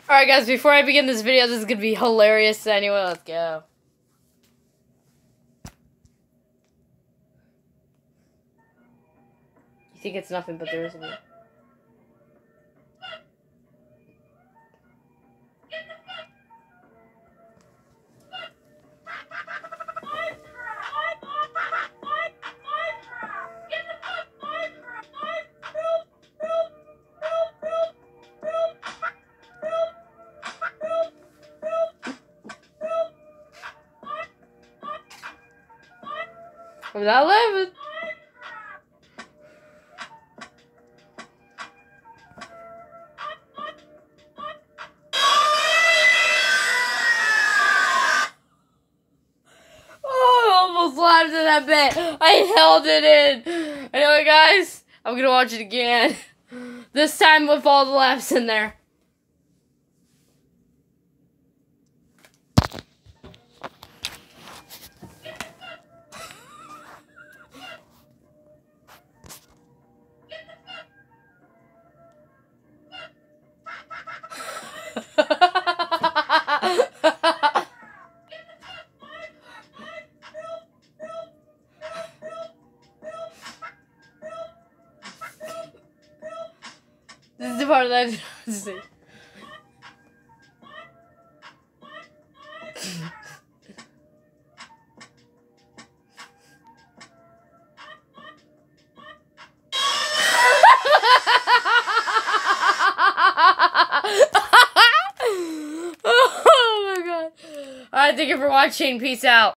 Alright guys, before I begin this video, this is gonna be hilarious anyway, let's go. You think it's nothing, but there isn't. I'm not living. Oh, I almost laughed at that bit. I held it in. Anyway, guys, I'm gonna watch it again. This time with all the laughs in there. This is the part that I didn't see. Oh my god. Alright, thank you for watching. Peace out.